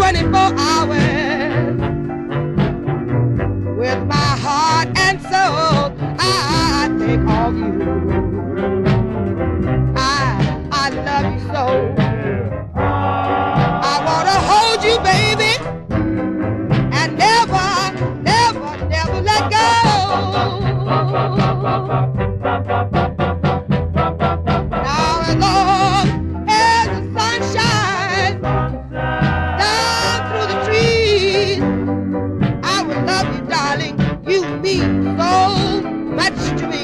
24 hours. With my heart and soul, I think of you. I love you so. I wanna hold you, baby, and never, never, never let go. Now as long as the sun shines down through the trees, I will love you, darling. You mean so much to me.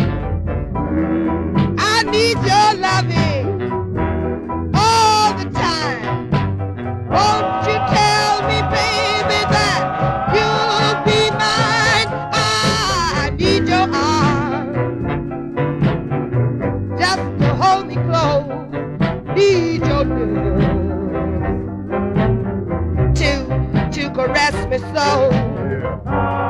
I need your loving all the time. Won't you tell me, baby, that you'll be mine? I need your arms just to hold me close. Need your love to caress me so.